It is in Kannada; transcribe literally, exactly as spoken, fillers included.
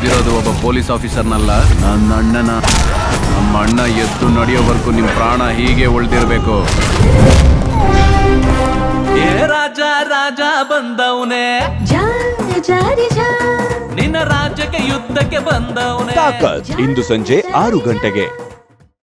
ಹೊಡೆದಿರೋದು ಒಬ್ಬ ಪೊಲೀಸ್ ಆಫೀಸರ್ನಲ್ಲ, ನನ್ನ ಅಣ್ಣನ. ನಮ್ಮ ಅಣ್ಣ ಎದ್ದು ನಡೆಯೋವರೆಗೂ ನಿಮ್ ಪ್ರಾಣ ಹೀಗೆ ಉಳಿದಿರ್ಬೇಕು. ಏ ರಾಜ ರಾಜ ಬಂದವನೇ, ನಿನ್ನ ರಾಜ್ಯಕ್ಕೆ ಯುದ್ಧಕ್ಕೆ ಬಂದವನೇ. ತಾಕತ್ ಇಂದು ಸಂಜೆ ಆರು ಗಂಟೆಗೆ.